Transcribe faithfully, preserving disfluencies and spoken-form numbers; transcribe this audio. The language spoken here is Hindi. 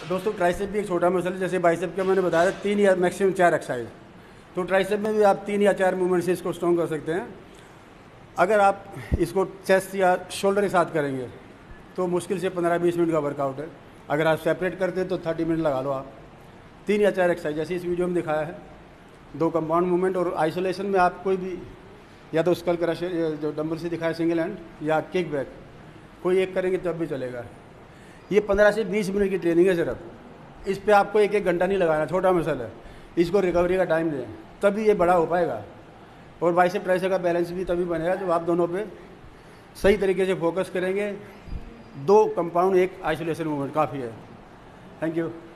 दोस्तों ट्राइसेप भी एक छोटा मसल है, जैसे बाइसेप का मैंने बताया तीन या मैक्सिमम चार एक्सरसाइज, तो ट्राइसेप में भी आप तीन या चार मूवमेंट से इसको स्ट्रॉन्ग कर सकते हैं। अगर आप इसको चेस्ट या शोल्डर के साथ करेंगे तो मुश्किल से पंद्रह बीस मिनट का वर्कआउट है। अगर आप सेपरेट करते हैं तो थर्टी मिनट लगा लो आप। तीन या चार एक्सरसाइज जैसे इस वीडियो में दिखाया है, दो कंपाउंड मूवमेंट, और आइसोलेशन में आप कोई भी या तो स्कल क्रशर जो डंबल से दिखाया सिंगल हैंड या किक बैक, कोई एक करेंगे तब भी चलेगा। ये पंद्रह से बीस मिनट की ट्रेनिंग है सिर्फ, इस पे आपको एक एक घंटा नहीं लगाना, छोटा मसल है, इसको रिकवरी का टाइम दें तभी ये बड़ा हो पाएगा। और बाइसेप ट्राइसेप का बैलेंस भी तभी बनेगा जब आप दोनों पे सही तरीके से फोकस करेंगे। दो कंपाउंड एक आइसोलेशन मूवमेंट काफ़ी है। Thank you.